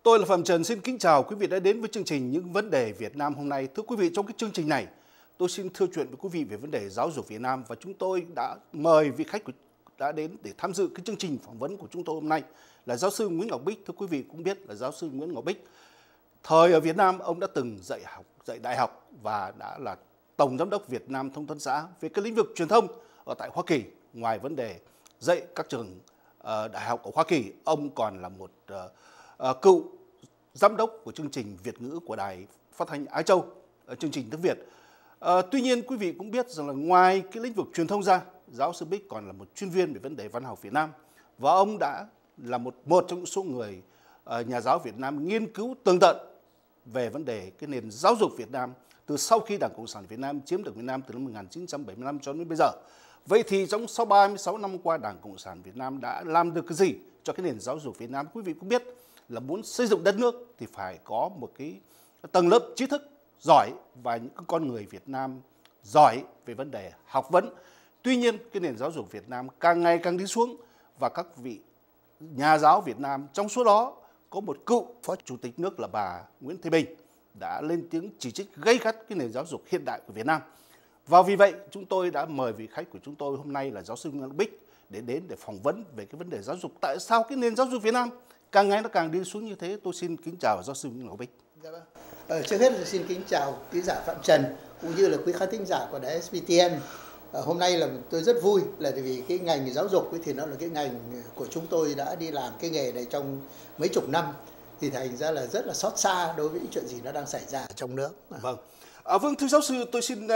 Tôi là Phạm Trần, xin kính chào quý vị đã đến với chương trình Những vấn đề Việt Nam hôm nay. Thưa quý vị, trong cái chương trình này, tôi xin thưa chuyện với quý vị về vấn đề giáo dục Việt Nam và chúng tôi đã mời vị khách đã đến để tham dự cái chương trình phỏng vấn của chúng tôi hôm nay là giáo sư Nguyễn Ngọc Bích. Thưa quý vị cũng biết là giáo sư Nguyễn Ngọc Bích, thời ở Việt Nam ông đã từng dạy đại học và đã là Tổng Giám đốc Việt Nam Thông tấn xã về cái lĩnh vực truyền thông ở tại Hoa Kỳ. Ngoài vấn đề dạy các trường đại học ở Hoa Kỳ, ông còn là một cựu giám đốc của chương trình Việt ngữ của Đài Phát thanh Á Châu, chương trình tiếng Việt. Tuy nhiên quý vị cũng biết rằng là ngoài cái lĩnh vực truyền thông ra, giáo sư Bích còn là một chuyên viên về vấn đề văn học Việt Nam và ông đã là một trong những số người nhà giáo Việt Nam nghiên cứu tường tận về vấn đề cái nền giáo dục Việt Nam từ sau khi Đảng Cộng sản Việt Nam chiếm được Việt Nam từ năm 1975 cho đến bây giờ. Vậy thì trong sau 36 năm qua, Đảng Cộng sản Việt Nam đã làm được cái gì cho cái nền giáo dục Việt Nam? Quý vị cũng biết là muốn xây dựng đất nước thì phải có một cái tầng lớp trí thức giỏi và những con người Việt Nam giỏi về vấn đề học vấn. Tuy nhiên cái nền giáo dục Việt Nam càng ngày càng đi xuống và các vị nhà giáo Việt Nam, trong số đó có một cựu phó chủ tịch nước là bà Nguyễn Thị Bình, đã lên tiếng chỉ trích gay gắt cái nền giáo dục hiện đại của Việt Nam. Và vì vậy chúng tôi đã mời vị khách của chúng tôi hôm nay là giáo sư Nguyễn Ngọc Bích để đến để phỏng vấn về cái vấn đề giáo dục. Tại sao cái nền giáo dục Việt Nam càng ngày nó càng đi xuống như thế? Tôi xin kính chào giáo sư Nguyễn Ngọc Bích. Dạ vâng. Trước hết là xin kính chào quý giả Phạm Trần cũng như là quý khán thính giả của đài SBTN. Hôm nay là tôi rất vui là vì cái ngành giáo dục thì nó là cái ngành của chúng tôi đã đi làm cái nghề này trong mấy chục năm, thì thành ra là rất là xót xa đối với những chuyện gì nó đang xảy ra ở trong nước. Vâng. Vâng, thưa giáo sư, tôi xin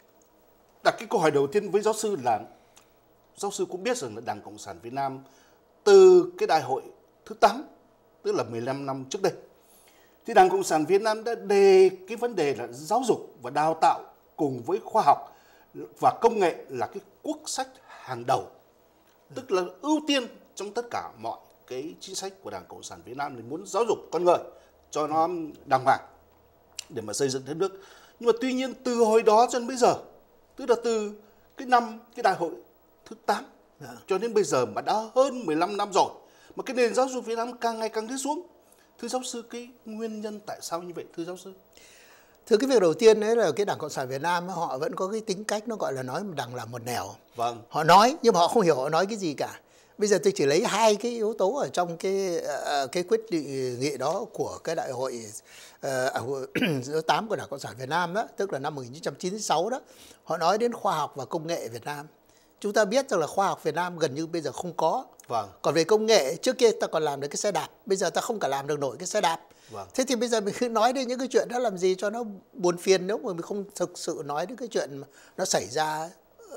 đặt cái câu hỏi đầu tiên với giáo sư là giáo sư cũng biết rằng là Đảng Cộng sản Việt Nam từ cái đại hội thứ 8, tức là 15 năm trước đây, thì Đảng Cộng sản Việt Nam đã đề cái vấn đề là giáo dục và đào tạo cùng với khoa học và công nghệ là cái quốc sách hàng đầu, tức là ưu tiên trong tất cả mọi cái chính sách của Đảng Cộng sản Việt Nam thì muốn giáo dục con người cho nó đàng hoàng để mà xây dựng đất nước. Nhưng mà tuy nhiên từ hồi đó cho đến bây giờ, tức là từ cái đại hội thứ 8 cho đến bây giờ mà đã hơn 15 năm rồi, mà cái nền giáo dục Việt Nam càng ngày càng đi xuống. Thưa giáo sư, cái nguyên nhân tại sao như vậy thưa giáo sư? Thưa, cái việc đầu tiên đấy là cái Đảng Cộng sản Việt Nam họ vẫn có cái tính cách nó gọi là nói đằng làm một nẻo. Vâng. Họ nói nhưng mà họ không hiểu họ nói cái gì cả. Bây giờ tôi chỉ lấy hai cái yếu tố ở trong cái quyết định nghị đó của cái đại hội thứ 8 của Đảng Cộng sản Việt Nam đó, tức là năm 1996 đó. Họ nói đến khoa học và công nghệ Việt Nam. Chúng ta biết rằng là khoa học Việt Nam gần như bây giờ không có. Vâng. Còn về công nghệ, trước kia ta còn làm được cái xe đạp, bây giờ ta không cả làm được nổi cái xe đạp. Vâng. Thế thì bây giờ mình cứ nói đến những cái chuyện đó làm gì cho nó buồn phiền, nếu mà mình không thực sự nói đến cái chuyện mà nó xảy ra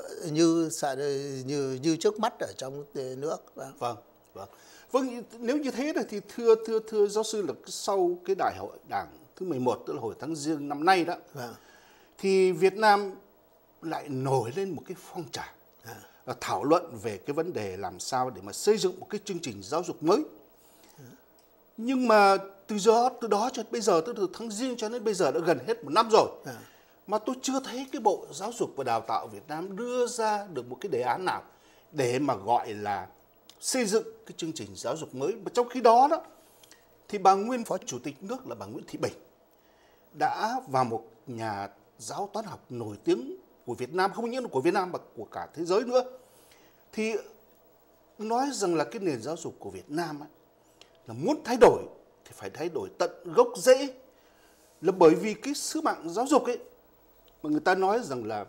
như trước mắt ở trong nước. Vâng. Vâng, nếu như thế thì thưa giáo sư là sau cái đại hội Đảng thứ 11, tức là hồi tháng Giêng năm nay đó, thì Việt Nam lại nổi lên một cái phong trào thảo luận về cái vấn đề làm sao để mà xây dựng một cái chương trình giáo dục mới. Nhưng mà từ đó cho đến bây giờ, từ tháng Giêng cho đến bây giờ đã gần hết một năm rồi, mà tôi chưa thấy cái Bộ Giáo dục và Đào tạo Việt Nam đưa ra được một cái đề án nào để mà gọi là xây dựng cái chương trình giáo dục mới. Mà trong khi đó thì bà nguyên phó chủ tịch nước là bà Nguyễn Thị Bình đã vào một nhà giáo toán học nổi tiếng của Việt Nam, không những là của Việt Nam mà của cả thế giới nữa, thì nói rằng là cái nền giáo dục của Việt Nam là muốn thay đổi thì phải thay đổi tận gốc rễ, là bởi vì cái sứ mạng giáo dục ấy mà người ta nói rằng là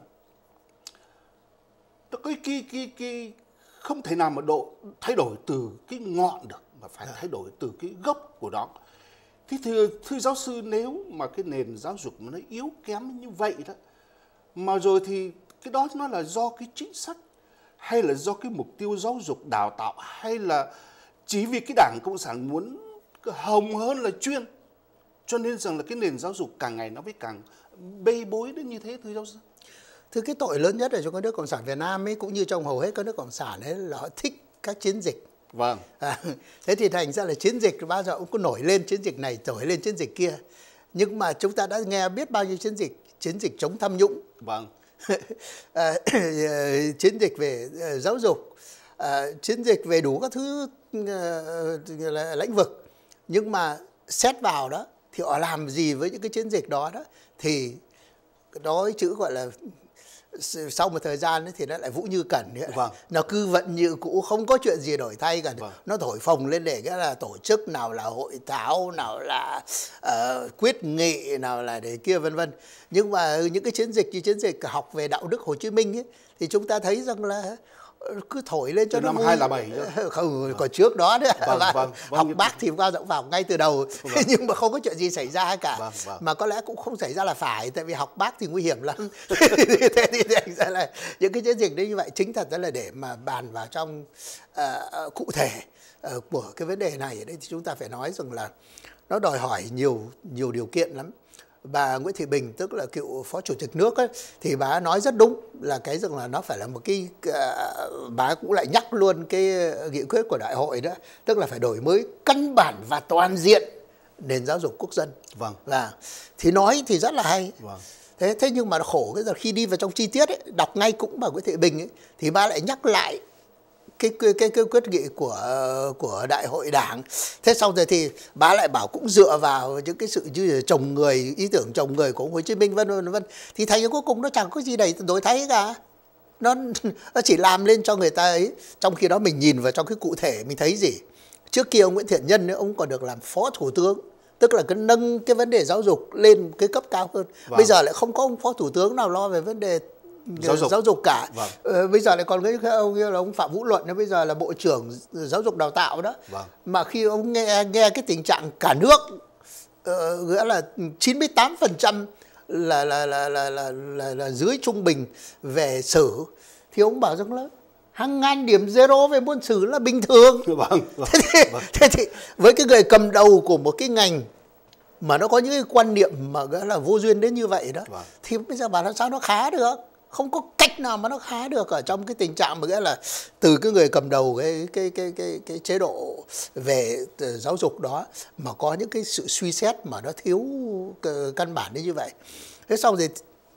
cái không thể nào mà thay đổi từ cái ngọn được, mà phải thay đổi từ cái gốc của nó. Thì thưa giáo sư, nếu mà cái nền giáo dục nó yếu kém như vậy đó, mà rồi thì cái đó nó là do cái chính sách hay là do cái mục tiêu giáo dục đào tạo, hay là chỉ vì cái Đảng Cộng sản muốn hồng hơn là chuyên, cho nên rằng là cái nền giáo dục càng ngày nó mới càng bê bối đến như thế thưa giáo sư? Thưa, cái tội lớn nhất ở trong các nước Cộng sản Việt Nam ấy, cũng như trong hầu hết các nước Cộng sản ấy, là họ thích các chiến dịch. Vâng. Thế thì thành ra là chiến dịch bao giờ cũng cứ nổi lên chiến dịch này, nổi lên chiến dịch kia. Nhưng mà chúng ta đã nghe biết bao nhiêu chiến dịch chống tham nhũng. Vâng. Chiến dịch về giáo dục, chiến dịch về đủ các thứ lĩnh vực. Nhưng mà xét vào đó thì họ làm gì với những cái chiến dịch đó thì nói chữ gọi là sau một thời gian ấy, thì nó lại vũ như cẩn nữa. Vâng. Nó cứ vẫn như cũ, không có chuyện gì đổi thay cả. Vâng. Nó thổi phồng lên để cái là tổ chức, nào là hội thảo, nào là quyết nghị, nào là để kia vân vân. Nhưng mà những cái chiến dịch như chiến dịch học về đạo đức Hồ Chí Minh ấy, thì chúng ta thấy rằng là cứ thổi lên cho từ nó năm vui. 2007 không, còn trước đó nữa. Vâng. Học Bác thì qua dõng vào ngay từ đầu. Nhưng mà không có chuyện gì xảy ra cả. Vâng. Mà có lẽ cũng không xảy ra là phải, tại vì học Bác thì nguy hiểm lắm. Thế thì thành ra là những cái chiến dịch đấy như vậy chính thật là để mà bàn vào trong cụ thể của cái vấn đề này ở đây, thì chúng ta phải nói rằng là nó đòi hỏi nhiều điều kiện lắm. Bà Nguyễn Thị Bình, tức là cựu phó chủ tịch nước ấy, thì bà nói rất đúng là cái rằng là nó phải là một cái bà cũng lại nhắc luôn cái nghị quyết của đại hội đó, tức là phải đổi mới căn bản và toàn diện nền giáo dục quốc dân. Vâng. Và thì nói thì rất là hay. Vâng. Thế nhưng mà nó khổ cái giờ khi đi vào trong chi tiết ấy, đọc ngay cũng bà Nguyễn Thị Bình ấy, thì bà lại nhắc lại cái quyết nghị của đại hội đảng. Thế xong rồi thì bà lại bảo cũng dựa vào những cái sự như trồng người, ý tưởng trồng người của Hồ Chí Minh vân vân. Thì thấy cuối cùng nó chẳng có gì đầy đổi thay cả. Nó chỉ làm lên cho người ta ấy. Trong khi đó mình nhìn vào trong cái cụ thể mình thấy gì? Trước kia ông Nguyễn Thiện Nhân ấy, ông còn được làm phó thủ tướng, tức là cái nâng cái vấn đề giáo dục lên cái cấp cao hơn. Vâng. Bây giờ lại không có ông phó thủ tướng nào lo về vấn đề giáo dục cả. Vâng. Bây giờ lại còn cái ông là ông Phạm Vũ Luận, bây giờ là bộ trưởng giáo dục đào tạo đó. Vâng. Mà khi ông nghe cái tình trạng cả nước nghĩa là 98% là dưới trung bình về sử, thì ông bảo rằng là hàng ngàn điểm zero về môn sử là bình thường. Vâng. Thế thì với cái người cầm đầu của một cái ngành mà nó có những cái quan niệm mà gọi là vô duyên đến như vậy đó, vâng, thì bây giờ bảo làm sao nó khá được? Không có cách nào mà nó khá được ở trong cái tình trạng mà nghĩa là từ cái người cầm đầu cái chế độ về giáo dục đó mà có những cái sự suy xét mà nó thiếu căn bản đến như vậy. Thế xong thì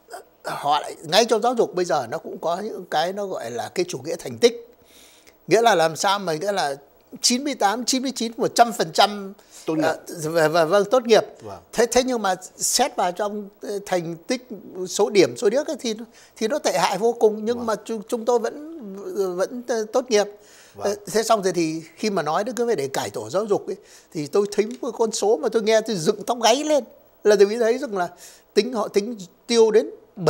họ lại ngay trong giáo dục bây giờ nó cũng có những cái nó gọi là cái chủ nghĩa thành tích, nghĩa là làm sao mà nghĩa là 98, 99, 100% tốt nghiệp. Vâng, tốt nghiệp. Vâng. Thế nhưng mà xét vào trong thành tích số điểm số điếc ấy, thì nó tệ hại vô cùng, nhưng vâng, mà chúng tôi vẫn tốt nghiệp. Vâng. Thế xong rồi thì khi mà nói đến cái vấn đề cải tổ giáo dục ấy, thì tôi thấy một con số mà tôi nghe tôi dựng tóc gáy lên, là tôi mới thấy rằng là họ tính tiêu đến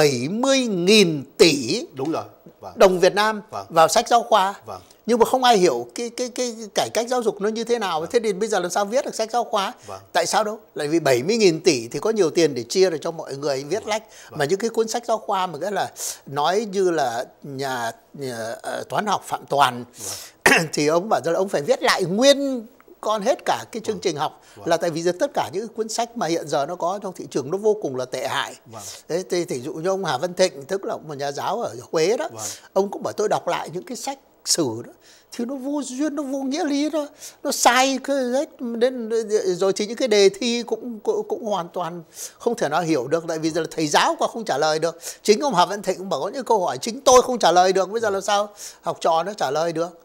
70.000 tỷ đúng rồi. Vâng. Đồng Việt Nam vâng, vào sách giáo khoa. Vâng. Nhưng mà không ai hiểu cái cải cách giáo dục nó như thế nào. Vâng. Thế thì bây giờ làm sao viết được sách giáo khoa? Vâng. Tại sao đâu? Lại vì 70.000 tỷ thì có nhiều tiền để chia được cho mọi người viết vâng, lách. vâng. Mà những cái cuốn sách giáo khoa mà cái là nói như là nhà toán học Phạm Toàn, vâng, thì ông bảo rằng là ông phải viết lại nguyên con hết cả cái chương trình học. Vâng. Là tại vì tất cả những cuốn sách mà hiện giờ nó có trong thị trường nó vô cùng là tệ hại. Vâng. Thế thì thí dụ như ông Hà Văn Thịnh, tức là một nhà giáo ở Huế đó, vâng, ông cũng bảo tôi đọc lại những cái sách sử đó thì nó vô duyên, nó vô nghĩa lý, nó sai hết đến rồi thì những cái đề thi cũng hoàn toàn không thể nào hiểu được, tại vì giờ là thầy giáo còn không trả lời được. Chính ông Hà Văn Thịnh cũng bảo có những câu hỏi chính tôi không trả lời được, bây giờ làm sao học trò nó trả lời được.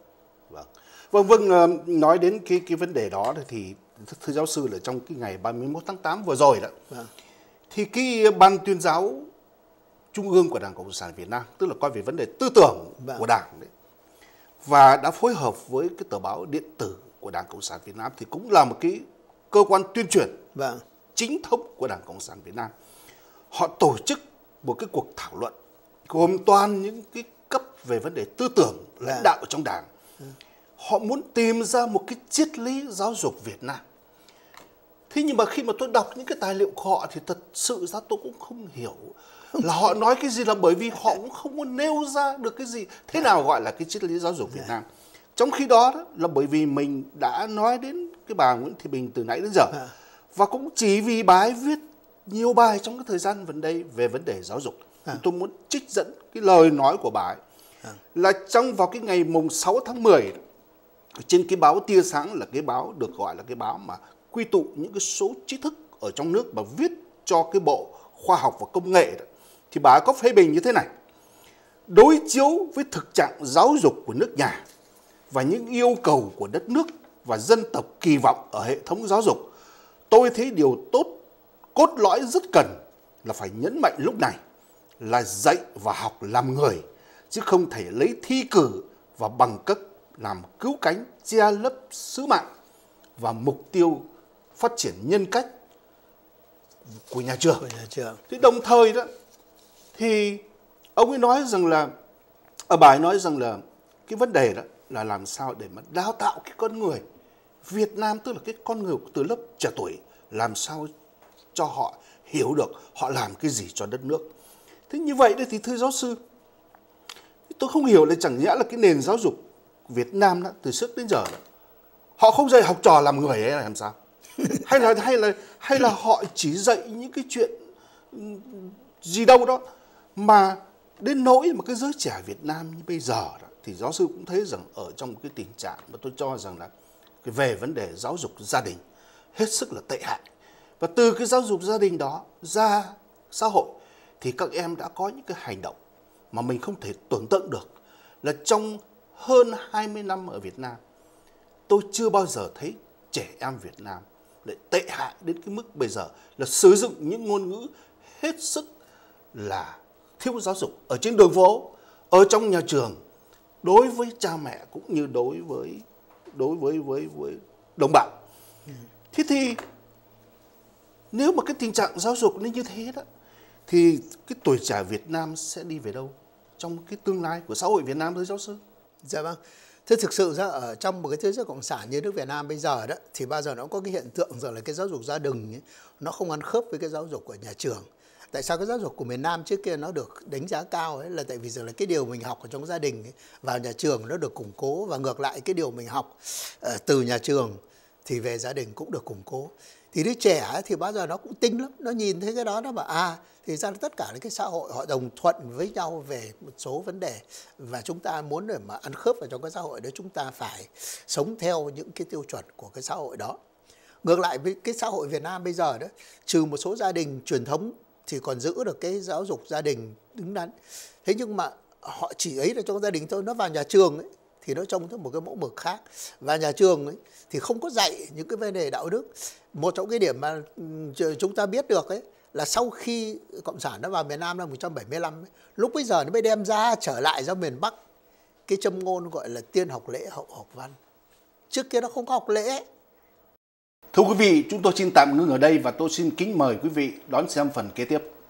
Vâng, nói đến cái vấn đề đó thì thưa giáo sư là trong cái ngày 31 tháng 8 vừa rồi đó, vâng, thì cái Ban Tuyên giáo Trung ương của Đảng Cộng sản Việt Nam, tức là coi về vấn đề tư tưởng, vâng, của Đảng đấy, và đã phối hợp với cái tờ báo điện tử của Đảng Cộng sản Việt Nam, thì cũng là một cái cơ quan tuyên truyền, vâng, chính thống của Đảng Cộng sản Việt Nam. Họ tổ chức một cái cuộc thảo luận gồm toàn những cái cấp về vấn đề tư tưởng, lãnh đạo trong Đảng. Họ muốn tìm ra một cái triết lý giáo dục Việt Nam. Thế nhưng mà khi mà tôi đọc những cái tài liệu của họ thì thật sự ra tôi cũng không hiểu là họ nói cái gì, là bởi vì họ cũng không muốn nêu ra được cái gì. Thế nào gọi là cái triết lý giáo dục Việt Nam? Trong khi đó là bởi vì mình đã nói đến cái bà Nguyễn Thị Bình từ nãy đến giờ, và cũng chỉ vì bà ấy viết nhiều bài trong cái thời gian gần đây về vấn đề giáo dục, tôi muốn trích dẫn cái lời nói của bà ấy. Là vào cái ngày mùng 6 tháng 10 trên cái báo Tia Sáng, là cái báo được gọi là cái báo mà quy tụ những cái số trí thức ở trong nước mà viết cho cái Bộ Khoa học và Công nghệ đó, thì bà có phê bình như thế này: đối chiếu với thực trạng giáo dục của nước nhà và những yêu cầu của đất nước và dân tộc kỳ vọng ở hệ thống giáo dục, tôi thấy điều tốt, cốt lõi rất cần là phải nhấn mạnh lúc này là dạy và học làm người, chứ không thể lấy thi cử và bằng cấp làm cứu cánh che lấp sứ mạng và mục tiêu phát triển nhân cách của nhà trường. Thì đồng thời đó thì ông ấy nói rằng là, ở bài nói rằng là cái vấn đề đó là làm sao để mà đào tạo cái con người Việt Nam, tức là cái con người từ lớp trẻ tuổi, làm sao cho họ hiểu được họ làm cái gì cho đất nước. Thế như vậy thì thưa giáo sư, tôi không hiểu là chẳng nhẽ là cái nền giáo dục Việt Nam đó, từ trước đến giờ đó, họ không dạy học trò làm người ấy là làm sao? hay là họ chỉ dạy những cái chuyện gì đâu đó, mà đến nỗi mà cái giới trẻ Việt Nam như bây giờ đó, thì giáo sư cũng thấy rằng ở trong cái tình trạng mà tôi cho rằng là về vấn đề giáo dục gia đình hết sức là tệ hại. Và từ cái giáo dục gia đình đó ra xã hội thì các em đã có những cái hành động mà mình không thể tưởng tượng được. Là trong hơn 20 năm ở Việt Nam, tôi chưa bao giờ thấy trẻ em Việt Nam lại tệ hại đến cái mức bây giờ là sử dụng những ngôn ngữ hết sức là thiếu giáo dục ở trên đường phố, ở trong nhà trường, đối với cha mẹ cũng như đối với đồng bào. Thế thì nếu mà cái tình trạng giáo dục nó như thế đó, thì cái tuổi trẻ Việt Nam sẽ đi về đâu trong cái tương lai của xã hội Việt Nam, thưa giáo sư? Dạ vâng. Thế thực sự ra ở trong một cái thế giới cộng sản như nước Việt Nam bây giờ đó, thì bao giờ nó có cái hiện tượng rằng là cái giáo dục gia đình ấy, nó không ăn khớp với cái giáo dục của nhà trường. Tại sao cái giáo dục của miền Nam trước kia nó được đánh giá cao ấy, là tại vì rằng là cái điều mình học ở trong gia đình ấy, vào nhà trường nó được củng cố, và ngược lại cái điều mình học từ nhà trường thì về gia đình cũng được củng cố. Thì đứa trẻ ấy, thì bao giờ nó cũng tinh lắm, nó nhìn thấy cái đó nó bảo thì ra tất cả cái xã hội họ đồng thuận với nhau về một số vấn đề, và chúng ta muốn để mà ăn khớp vào trong cái xã hội đó, chúng ta phải sống theo những cái tiêu chuẩn của cái xã hội đó. Ngược lại với cái xã hội Việt Nam bây giờ đó, trừ một số gia đình truyền thống thì còn giữ được cái giáo dục gia đình đứng đắn. Thế nhưng mà họ chỉ ấy là trong gia đình thôi, nó vào nhà trường ấy thì nó trông theo một cái mẫu mực khác. Và nhà trường ấy thì không có dạy những cái vấn đề đạo đức. Một trong cái điểm mà chúng ta biết được ấy là sau khi Cộng sản nó vào miền Nam năm 1975 ấy, lúc bây giờ nó mới đem ra trở lại ra miền Bắc cái châm ngôn gọi là tiên học lễ hậu học văn. Trước kia nó không có học lễ. Thưa quý vị, chúng tôi xin tạm ngưng ở đây và tôi xin kính mời quý vị đón xem phần kế tiếp.